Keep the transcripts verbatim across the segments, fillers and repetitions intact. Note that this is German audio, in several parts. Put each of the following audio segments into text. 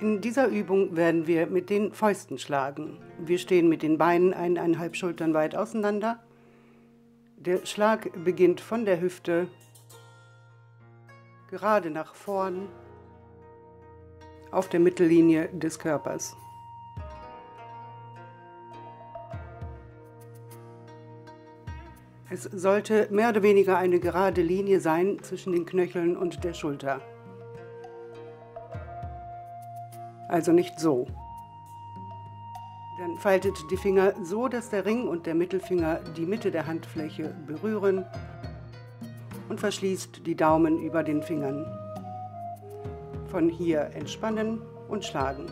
In dieser Übung werden wir mit den Fäusten schlagen. Wir stehen mit den Beinen eineinhalb Schultern weit auseinander. Der Schlag beginnt von der Hüfte, gerade nach vorn, auf der Mittellinie des Körpers. Es sollte mehr oder weniger eine gerade Linie sein zwischen den Knöcheln und der Schulter. Also nicht so. Dann faltet die Finger so, dass der Ring und der Mittelfinger die Mitte der Handfläche berühren und verschließt die Daumen über den Fingern. Von hier entspannen und schlagen.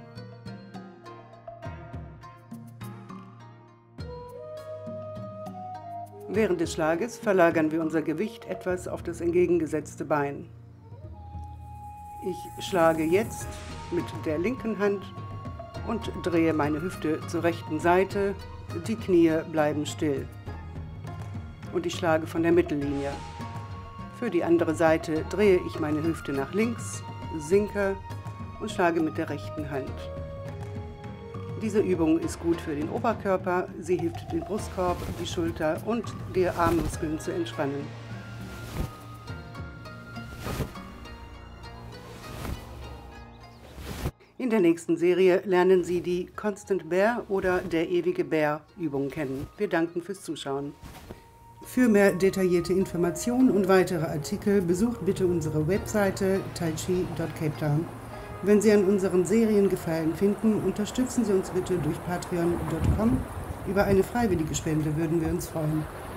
Während des Schlages verlagern wir unser Gewicht etwas auf das entgegengesetzte Bein. Ich schlage jetzt mit der linken Hand und drehe meine Hüfte zur rechten Seite. Die Knie bleiben still. Und ich schlage von der Mittellinie. Für die andere Seite drehe ich meine Hüfte nach links, sinke und schlage mit der rechten Hand. Diese Übung ist gut für den Oberkörper. Sie hilft, den Brustkorb, die Schulter und die Armmuskeln zu entspannen. In der nächsten Serie lernen Sie die Constant Bear oder der ewige Bär Übung kennen. Wir danken fürs Zuschauen. Für mehr detaillierte Informationen und weitere Artikel besucht bitte unsere Webseite tai chi punkt cape town. Wenn Sie an unseren Serien Gefallen finden, unterstützen Sie uns bitte durch patreon punkt com. Über eine freiwillige Spende würden wir uns freuen.